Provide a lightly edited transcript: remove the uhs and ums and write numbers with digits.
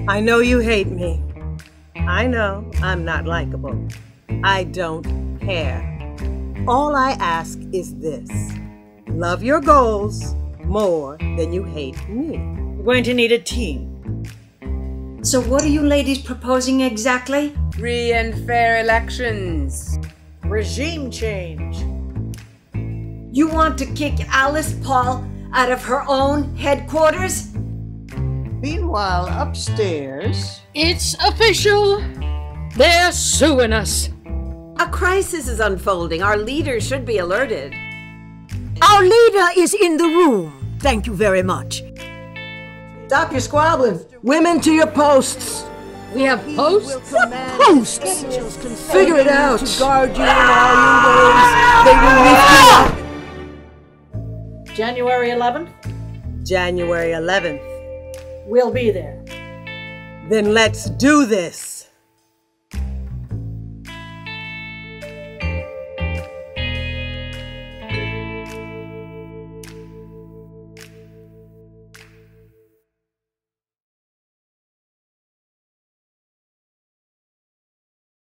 I know you hate me. I know I'm not likable. I don't care. All I ask is this. Love your goals more than you hate me. We're going to need a team. So what are you ladies proposing exactly? Free and fair elections. Regime change. You want to kick Alice Paul out of her own headquarters? Meanwhile, upstairs... It's official. They're suing us. A crisis is unfolding. Our leader should be alerted. Our leader is in the room. Thank you very much. Stop your squabbling. Women to your posts. We have posts? What posts? Figure it out. To guard you in all your ways. They will lift you up. January 11th? January 11th. We'll be there. Then let's do this.